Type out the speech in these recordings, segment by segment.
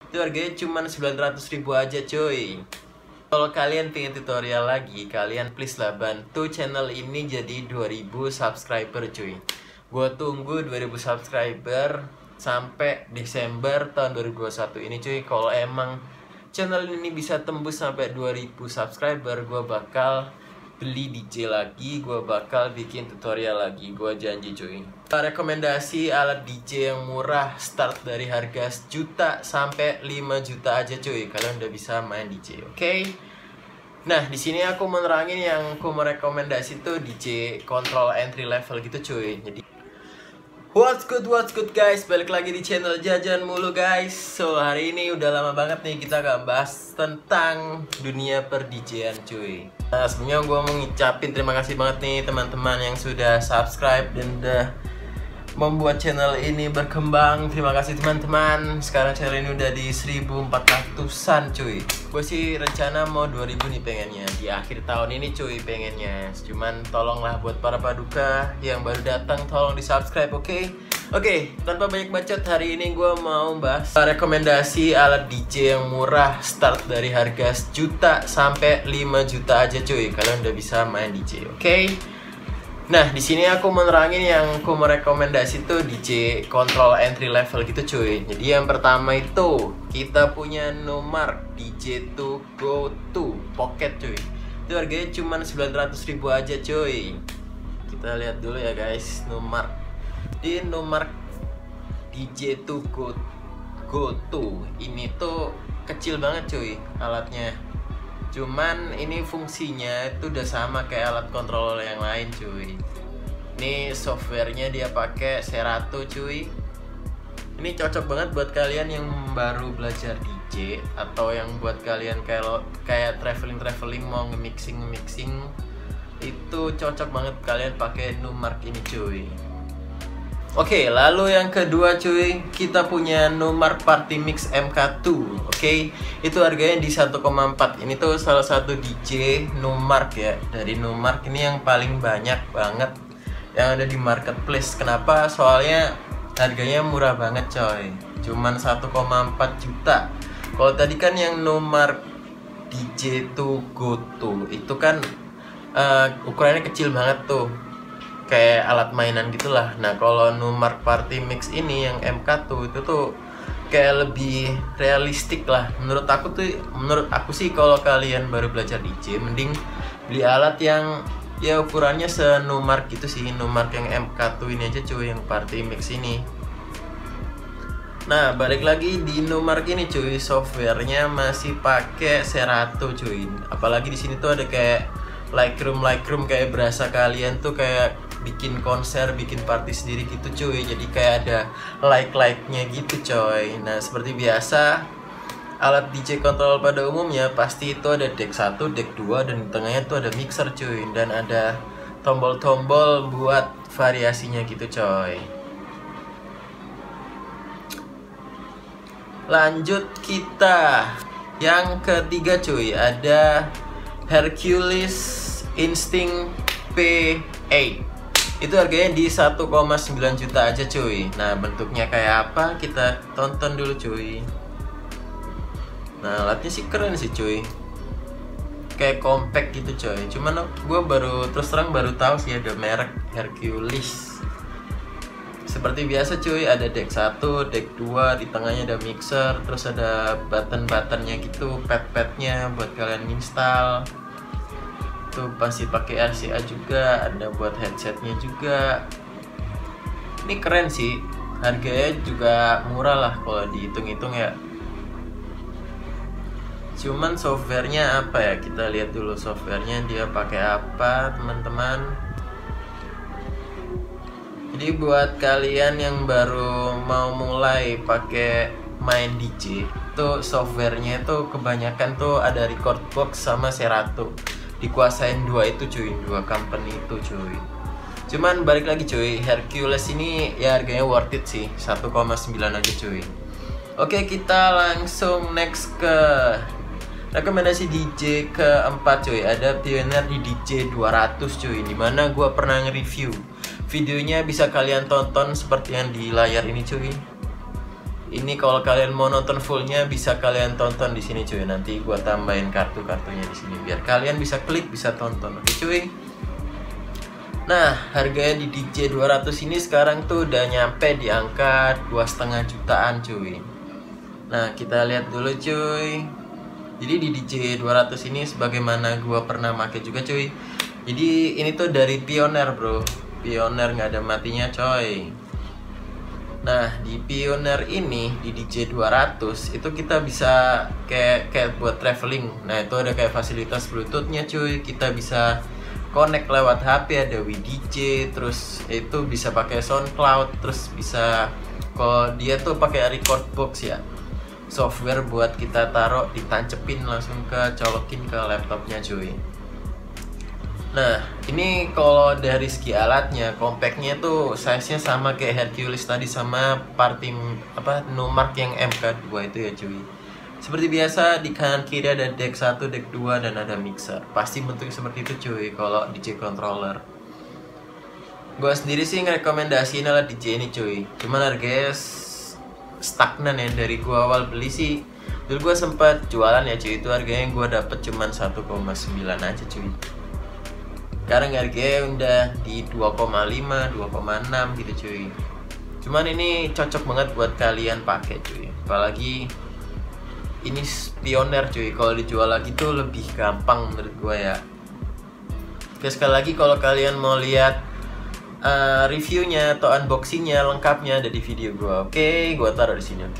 Itu harganya cuma 900.000 aja cuy. Kalau kalian pengen tutorial lagi, kalian please lah bantu channel ini jadi 2000 subscriber cuy. Gua tunggu 2000 subscriber sampai Desember tahun 2021 ini cuy. Kalau emang channel ini bisa tembus sampai 2000 subscriber, gua bakal beli DJ lagi, gue bakal bikin tutorial lagi, gue janji cuy. Rekomendasi alat DJ yang murah, start dari harga 1 juta sampai 5 juta aja cuy. Kalian udah bisa main DJ, oke? Nah, di sini aku menerangin yang aku merekomendasi tuh DJ control entry level gitu cuy. Jadi What's good guys, balik lagi di channel Jajan Mulu guys. So hari ini udah lama banget nih kita gak bahas tentang dunia per DJ-an cuy. Nah sebelumnya gue mau ngucapin terima kasih banget nih teman-teman yang sudah subscribe dan udah membuat channel ini berkembang. Terima kasih teman-teman. Sekarang channel ini udah di 1400-an cuy. Gue sih rencana mau 2000 nih pengennya di akhir tahun ini cuy pengennya. Cuman tolonglah buat para paduka yang baru datang tolong di subscribe, oke? Oke, tanpa banyak bacot, hari ini gue mau bahas rekomendasi alat DJ yang murah, start dari harga 1 juta sampai 5 juta aja cuy. Kalian udah bisa main DJ, oke? Nah, di sini aku menerangin yang aku merekomendasi tuh DJ control entry level gitu cuy. Jadi yang pertama itu kita punya Numark DJ2 Go 2 Pocket cuy. Itu harganya cuma 900.000 aja cuy. Kita lihat dulu ya guys, Numark. Di Numark DJ2 Go 2 ini tuh kecil banget cuy alatnya. Cuman ini fungsinya itu udah sama kayak alat kontrol yang lain cuy. Ini softwarenya dia pakai Serato cuy. Ini cocok banget buat kalian yang baru belajar DJ atau yang buat kalian kayak traveling mau nge-mixing itu cocok banget kalian pakai Numark ini cuy. Oke, lalu yang kedua cuy, kita punya Numark Party Mix MK2. Oke, itu harganya di 1,4. Ini tuh salah satu DJ Numark ya. Dari Numark ini yang paling banyak banget yang ada di marketplace. Kenapa? Soalnya harganya murah banget coy. Cuman 1,4 juta. Kalau tadi kan yang Numark DJ2 Go 2 itu kan ukurannya kecil banget tuh, kayak alat mainan gitulah. Nah kalau Numark Party Mix ini yang MK2 itu tuh kayak lebih realistik lah. Menurut aku sih kalau kalian baru belajar DJ mending beli alat yang ya ukurannya se-Numark gitu sih. Numark yang MK2 ini aja cuy, yang Party Mix ini. Nah balik lagi di Numark ini cuy, softwarenya masih pakai Serato cuy. Apalagi di sini tuh ada kayak Lightroom kayak berasa kalian tuh kayak bikin konser, bikin party sendiri gitu cuy. Jadi kayak ada like-nya gitu coy. Nah seperti biasa alat DJ control pada umumnya pasti itu ada deck 1, deck 2, dan di tengahnya tuh ada mixer cuy. Dan ada tombol-tombol buat variasinya gitu coy. Lanjut kita yang ketiga cuy, ada Hercules Instinct P8. Itu harganya di 1,9 juta aja cuy. Nah bentuknya kayak apa kita tonton dulu cuy. Nah alatnya sih keren sih cuy, kayak compact gitu coy. Cuman gue terus terang baru tahu sih ada merek Hercules. Seperti biasa cuy, ada deck 1, deck 2, di tengahnya ada mixer, terus ada button-buttonnya gitu, pad-padnya buat kalian install. Tuh pasti pakai RCA juga, ada buat headsetnya juga. Ini keren sih, harganya juga murah lah kalau dihitung-hitung ya. Cuman softwarenya apa ya, kita lihat dulu softwarenya dia pakai apa teman-teman. Jadi buat kalian yang baru mau mulai pakai main DJ, tuh softwarenya tuh kebanyakan tuh ada Recordbox sama Serato. Dikuasain dua itu cuy, dua company itu cuy. Cuman balik lagi cuy, Hercules ini ya harganya worth it sih, 1,9 aja cuy. Oke, kita langsung next ke rekomendasi DJ keempat cuy. Ada Pioneer di DJ 200 cuy, dimana gue pernah nge-review. Videonya bisa kalian tonton seperti yang di layar ini cuy. Ini kalau kalian mau nonton fullnya bisa kalian tonton di sini cuy. Nanti gua tambahin kartu-kartunya di sini biar kalian bisa klik, bisa tonton. Oke cuy. Nah, harganya di DJ 200 ini sekarang tuh udah nyampe di angka 2,5 jutaan cuy. Nah, kita lihat dulu cuy. Jadi di DJ 200 ini sebagaimana gua pernah make juga cuy. Jadi ini tuh dari Pioneer bro. Pioneer nggak ada matinya coy. Nah di Pioneer ini di DJ 200 itu kita bisa kayak buat traveling. Nah itu ada kayak fasilitas Bluetoothnya cuy. Kita bisa connect lewat HP, ada WDJ, terus itu bisa pakai SoundCloud, terus bisa kalau dia tuh pakai record box ya, software buat kita taruh ditancepin langsung colokin ke laptopnya cuy. Nah, ini kalau dari segi alatnya, compactnya tuh size-nya sama kayak Hercules tadi sama Numark yang MK2 itu ya cuy. Seperti biasa di kanan kiri ada deck 1, deck 2 dan ada mixer. Pasti bentuknya seperti itu cuy kalau DJ controller. Gua sendiri sih ngerekomendasiin alat DJ ini cuy. Cuman harganya stagnan ya dari gua awal beli sih. Dulu gua sempat jualan ya cuy, itu harganya gua dapet cuman 1,9 aja cuy. Sekarang harganya udah di 2,5, 2,6 gitu cuy. Cuman ini cocok banget buat kalian pakai cuy. Apalagi ini Pioneer cuy. Kalau dijual lagi tuh lebih gampang menurut gua ya. Oke, sekali lagi kalau kalian mau lihat reviewnya atau unboxingnya lengkapnya ada di video gua. Oke, gua taruh di sini.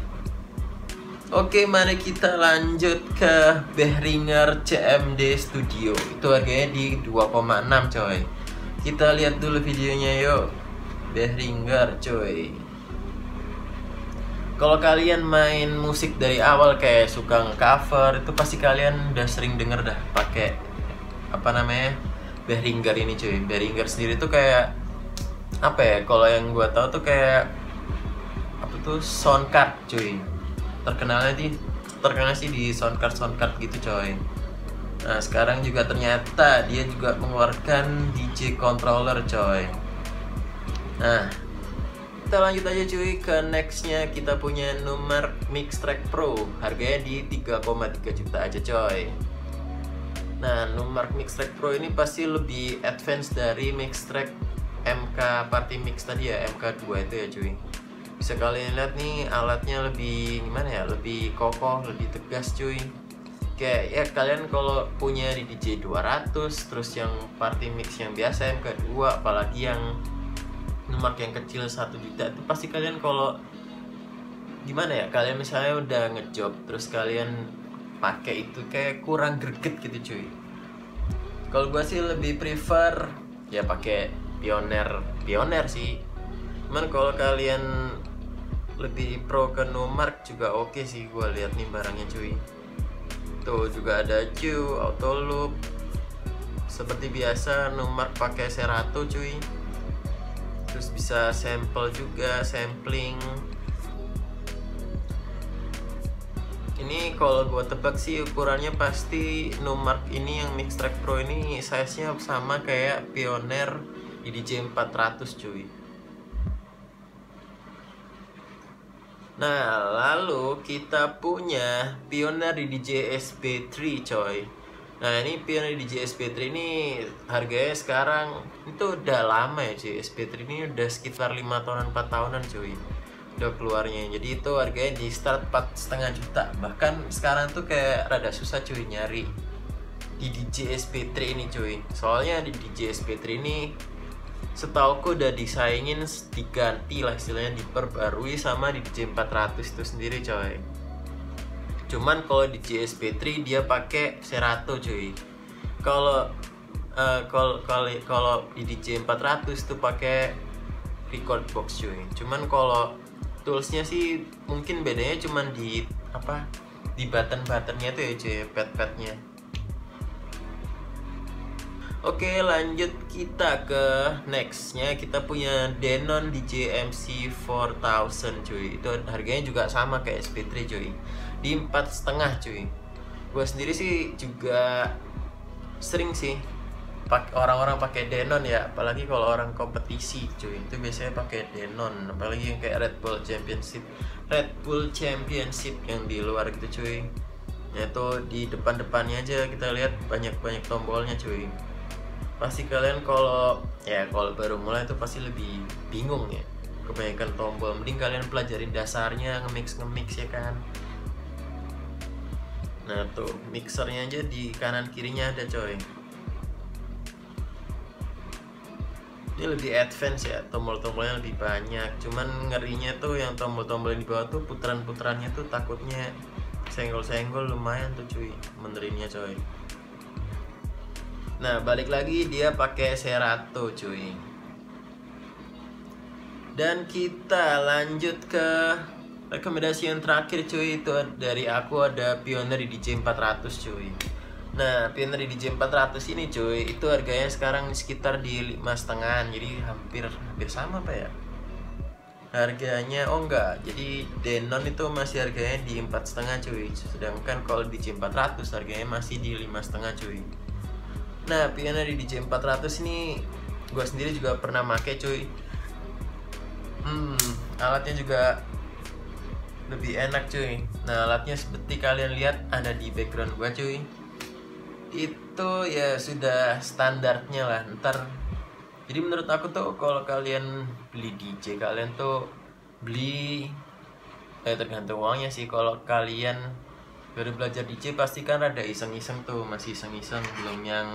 Oke, mari kita lanjut ke Behringer CMD Studio. Itu harganya di 2,6 coy. Kita lihat dulu videonya yuk. Behringer coy. Kalau kalian main musik dari awal kayak suka nge-cover, itu pasti kalian udah sering denger dah pakai Behringer ini cuy. Behringer sendiri tuh kayak apa ya? Kalau yang gua tahu tuh kayak sound card cuy. Terkenal sih di soundcard gitu coy. Nah sekarang juga ternyata dia juga mengeluarkan DJ controller coy. Nah kita lanjut aja cuy ke nextnya. Kita punya Numark Mixtrack Pro, harganya di 3,3 juta aja coy. Nah Numark Mixtrack Pro ini pasti lebih advance dari Mixtrack MK Party Mix tadi ya, MK2 itu ya cuy. Bisa kalian lihat nih alatnya lebih gimana ya, lebih kokoh, lebih tegas cuy. Kayak ya kalian kalau punya di DJ 200 terus yang Party Mix yang biasa MK2 apalagi yang Numark yang kecil 1 juta itu pasti kalian kalau gimana ya, kalian misalnya udah ngejob terus kalian pakai itu kayak kurang greget gitu cuy. Kalau gua sih lebih prefer ya pakai Pioneer sih. Cuman kalau kalian lebih pro ke Numark juga oke sih, gue lihat nih barangnya cuy. Tuh juga ada Q, auto loop. Seperti biasa Numark pakai Serato cuy. Terus bisa sample juga, sampling. Ini kalau gue tebak sih ukurannya pasti Numark ini yang Mixtrack Pro ini size-nya sama kayak Pioneer di DJ 400 cuy. Nah, lalu kita punya Pioneer di DJ SP3 coy. Nah, ini Pioneer di DJ SP3 ini harganya sekarang itu udah lama ya cuy. SP3 ini udah sekitar 5 tahunan 4 tahunan cuy. Udah keluarnya. Jadi itu harganya di start 4,5 juta. Bahkan sekarang tuh kayak rada susah cuy nyari di DJ SP3 ini cuy. Soalnya di DJ SP3 ini setauku udah disaingin, diganti lah istilahnya, diperbarui sama di DJ 400 itu sendiri coy. Cuman kalau di JSP3 dia pakai Serato cuy. Kalau di DJ 400 itu pakai record box cuy. Cuman kalau toolsnya sih mungkin bedanya cuman di button-buttonnya tuh ya cuy, pad-padnya. Oke, lanjut kita ke nextnya. Kita punya Denon DJ MC 4000 cuy. Itu harganya juga sama kayak SP3 cuy, di 4,5 cuy. Gue sendiri sih juga sering sih orang-orang pakai Denon ya, apalagi kalau orang kompetisi cuy. Itu biasanya pakai Denon, apalagi yang kayak Red Bull Championship. Red Bull Championship yang di luar gitu cuy. Itu di depannya aja kita lihat banyak tombolnya cuy. Pasti kalian kalau baru mulai itu pasti lebih bingung ya, kebanyakan tombol. Mending kalian pelajarin dasarnya, nge-mix ya kan. Nah tuh mixernya aja di kanan kirinya ada coy. Ini lebih advance ya, tombol-tombolnya lebih banyak. Cuman ngerinya tuh yang tombol-tombol yang di bawah tuh putaran-putarannya tuh takutnya senggol-senggol lumayan tuh cuy, benerinnya coy. Nah balik lagi dia pakai Serato cuy. Dan kita lanjut ke rekomendasi yang terakhir cuy. Itu dari aku ada Pioneer DJ 400 cuy. Nah Pioneer DJ 400 ini cuy, itu harganya sekarang sekitar di 5,5. Jadi hampir sama apa ya harganya. Oh enggak, jadi Denon itu masih harganya di 4,5 cuy. Sedangkan kalau DJ 400 harganya masih di 5,5 cuy. Nah Pioneer DJ 400 ini gue sendiri juga pernah make cuy. Alatnya juga lebih enak cuy. Nah alatnya seperti kalian lihat ada di background gue cuy. Itu ya sudah standarnya lah ntar. Jadi menurut aku tuh kalau kalian beli DJ, kalian tuh beli tergantung uangnya sih. Kalau kalian baru belajar DJ pasti kan rada iseng-iseng tuh, masih iseng-iseng, belum yang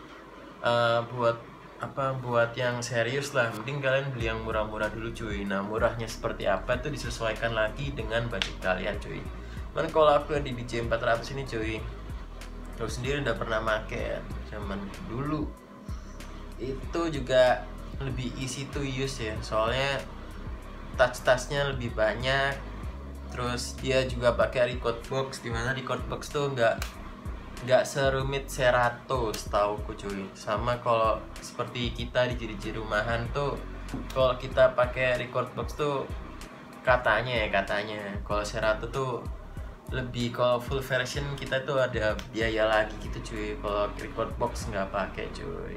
buat yang serius lah. Mending kalian beli yang murah-murah dulu cuy. Nah murahnya seperti apa tuh disesuaikan lagi dengan budget kalian cuy. Cuman kalau aku di DJ 400 ini cuy, aku sendiri udah pernah make ya, zaman dulu. Itu juga lebih easy to use ya, soalnya touch-touchnya lebih banyak. Terus dia juga pakai record box, dimana record box tuh nggak serumit Serato setauku cuy. Sama kalau seperti kita di DJ rumahan tuh, kalau kita pakai record box tuh katanya kalau Serato tuh lebih, kalau full version kita tuh ada biaya lagi gitu cuy. Kalau record box nggak pakai cuy.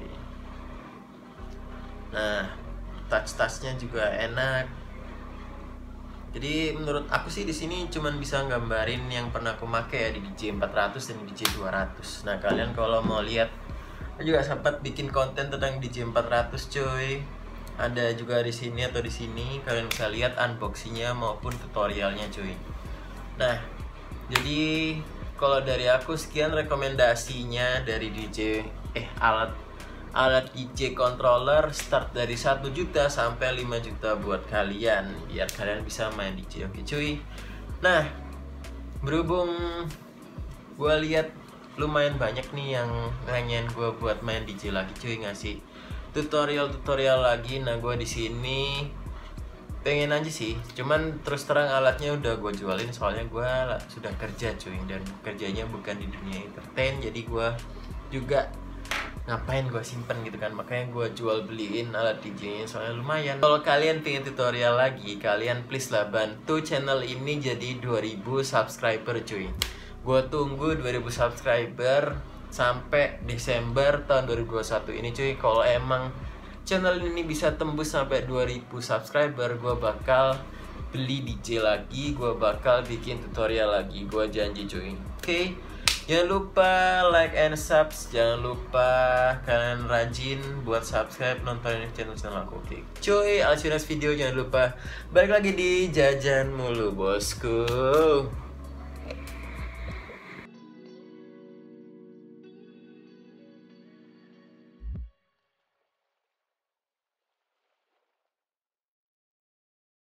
Nah touch-touchnya juga enak. Jadi menurut aku sih di sini cuman bisa gambarin yang pernah aku pakai ya di DJ 400 dan DJ 200. Nah kalian kalau mau lihat, aku juga sempat bikin konten tentang DJ 400 cuy. Ada juga di sini atau di sini kalian bisa lihat unboxingnya maupun tutorialnya cuy. Nah jadi kalau dari aku sekian rekomendasinya dari DJ alat DJ controller start dari 1 juta sampai 5 juta buat kalian, biar kalian bisa main DJ. Oke cuy. Nah berhubung gue lihat lumayan banyak nih yang nanyain gue buat main DJ lagi cuy, ngasih tutorial lagi. Nah gue di sini pengen aja sih, cuman terus terang alatnya udah gue jualin, soalnya gue sudah kerja cuy, dan kerjanya bukan di dunia entertain. Jadi gue juga ngapain gue simpen gitu kan, makanya gue jual beliin alat DJ nya, soalnya lumayan. Kalau kalian pengen tutorial lagi, kalian please lah bantu channel ini jadi 2000 subscriber cuy. Gue tunggu 2000 subscriber sampai Desember tahun 2021 ini cuy. Kalau emang channel ini bisa tembus sampai 2000 subscriber, gue bakal beli DJ lagi, gue bakal bikin tutorial lagi, gue janji cuy. Oke, jangan lupa like and subs, jangan lupa kalian rajin buat subscribe, nontonin channel aku. Oke cuy, I'll see you next video. Jangan lupa balik lagi di Jajan Mulu bosku.